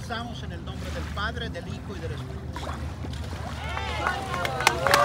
comenzamos en el nombre del Padre, del Hijo y del Espíritu Santo.